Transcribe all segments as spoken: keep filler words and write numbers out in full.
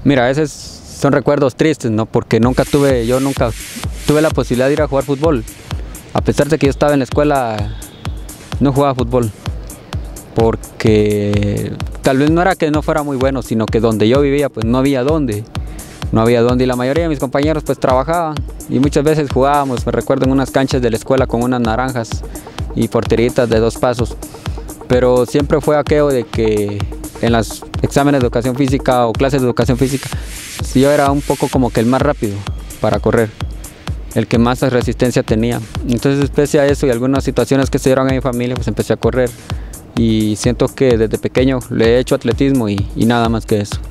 Mira, esos son recuerdos tristes, ¿no? Porque nunca tuve, yo nunca tuve la posibilidad de ir a jugar fútbol. A pesar de que yo estaba en la escuela, no jugaba fútbol. Porque tal vez no era que no fuera muy bueno, sino que donde yo vivía pues no había dónde. No había dónde y la mayoría de mis compañeros pues trabajaban y muchas veces jugábamos, me recuerdo en unas canchas de la escuela con unas naranjas y porteritas de dos pasos. Pero siempre fue aquello de que en los exámenes de educación física o clases de educación física, sí, yo era un poco como que el más rápido para correr, el que más resistencia tenía. Entonces, pese a eso y algunas situaciones que se dieron en mi familia, pues empecé a correr. Y siento que desde pequeño le he hecho atletismo y, y nada más que eso.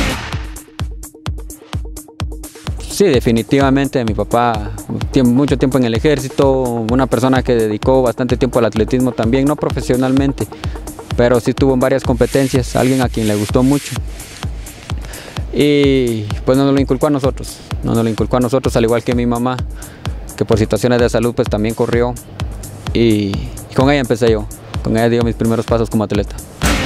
Sí, definitivamente mi papá, mucho tiempo en el ejército, una persona que dedicó bastante tiempo al atletismo también, no profesionalmente, pero sí tuvo varias competencias, alguien a quien le gustó mucho. Y pues nos lo inculcó a nosotros, nos lo inculcó a nosotros, al igual que mi mamá, que por situaciones de salud pues también corrió y, y con ella empecé yo, con ella di mis primeros pasos como atleta.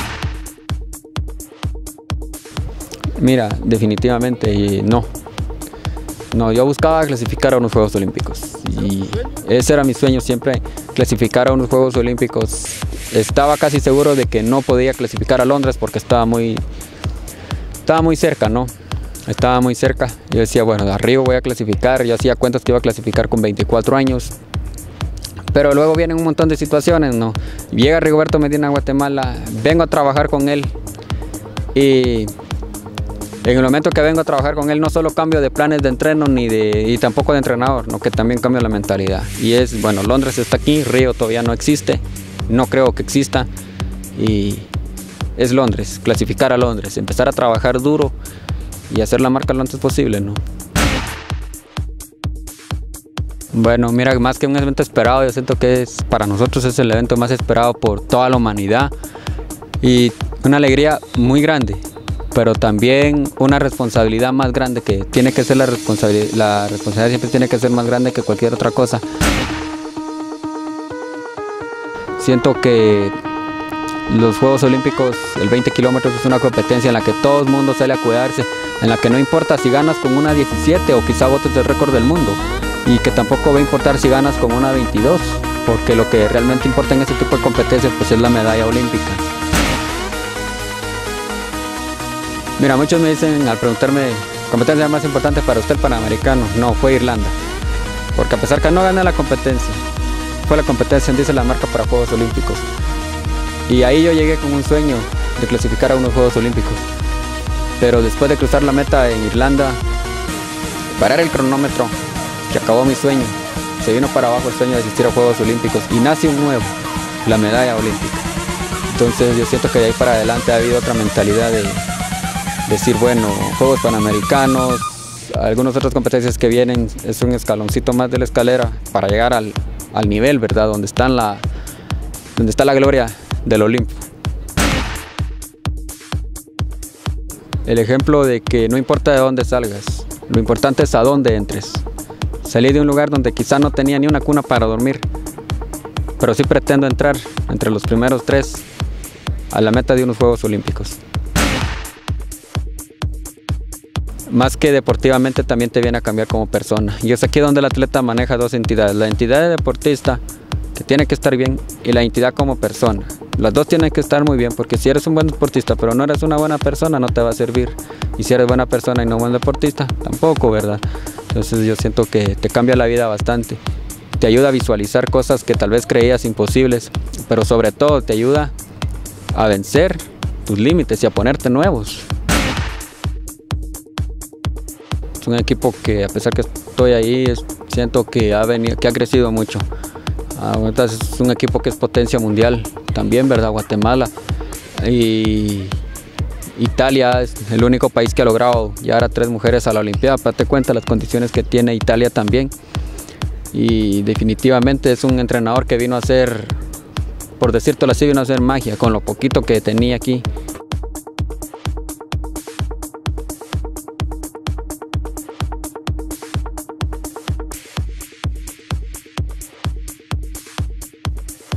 Mira, definitivamente y no. No, yo buscaba clasificar a unos Juegos Olímpicos y ese era mi sueño siempre, clasificar a unos Juegos Olímpicos. Estaba casi seguro de que no podía clasificar a Londres porque estaba muy, estaba muy cerca, ¿no? Estaba muy cerca. Yo decía, bueno, de arriba voy a clasificar, yo hacía cuentas que iba a clasificar con veinticuatro años. Pero luego vienen un montón de situaciones, ¿no? Llega Rigoberto Medina a Guatemala, vengo a trabajar con él y en el momento que vengo a trabajar con él no solo cambio de planes de entreno ni de, y tampoco de entrenador, no, que también cambio la mentalidad. Y es, bueno, Londres está aquí, Río todavía no existe, no creo que exista. Y es Londres, clasificar a Londres, empezar a trabajar duro y hacer la marca lo antes posible, ¿no? Bueno, mira, más que un evento esperado, yo siento que es, para nosotros es el evento más esperado por toda la humanidad y una alegría muy grande, pero también una responsabilidad más grande, que tiene que ser la responsabilidad, la responsabilidad siempre tiene que ser más grande que cualquier otra cosa. Siento que los Juegos Olímpicos, el veinte kilómetros es una competencia en la que todo el mundo sale a cuidarse, en la que no importa si ganas con una diecisiete o quizá botes el récord del mundo, y que tampoco va a importar si ganas con una veintidós, porque lo que realmente importa en este tipo de competencias pues es la medalla olímpica. Mira, muchos me dicen al preguntarme, ¿competencia más importante para usted el Panamericano? No, fue Irlanda, porque a pesar que no gané la competencia, fue la competencia en dice la marca para Juegos Olímpicos. Y ahí yo llegué con un sueño de clasificar a unos Juegos Olímpicos. Pero después de cruzar la meta en Irlanda, parar el cronómetro, que acabó mi sueño, se vino para abajo el sueño de asistir a Juegos Olímpicos y nace un nuevo, la medalla olímpica. Entonces yo siento que de ahí para adelante ha habido otra mentalidad de decir, bueno, Juegos Panamericanos, algunas otras competencias que vienen, es un escaloncito más de la escalera para llegar al, al nivel, ¿verdad? Donde está la, donde está la gloria del Olimpo. El ejemplo de que no importa de dónde salgas, lo importante es a dónde entres. Salí de un lugar donde quizá no tenía ni una cuna para dormir, pero sí pretendo entrar entre los primeros tres a la meta de unos Juegos Olímpicos. Más que deportivamente también te viene a cambiar como persona. Y es aquí donde el atleta maneja dos entidades, la entidad de deportista, que tiene que estar bien, y la entidad como persona. Las dos tienen que estar muy bien, porque si eres un buen deportista pero no eres una buena persona, no te va a servir. Y si eres buena persona y no buen deportista, tampoco, ¿verdad? Entonces yo siento que te cambia la vida bastante. Te ayuda a visualizar cosas que tal vez creías imposibles, pero sobre todo te ayuda a vencer tus límites y a ponerte nuevos. Es un equipo que, a pesar que estoy ahí, es, siento que ha, venido, que ha crecido mucho. Ahorita es un equipo que es potencia mundial también, ¿verdad? Guatemala y Italia es el único país que ha logrado llevar a tres mujeres a la Olimpiada. Date cuenta las condiciones que tiene Italia también. Y definitivamente es un entrenador que vino a hacer, por decírtelo así, vino a hacer magia con lo poquito que tenía aquí.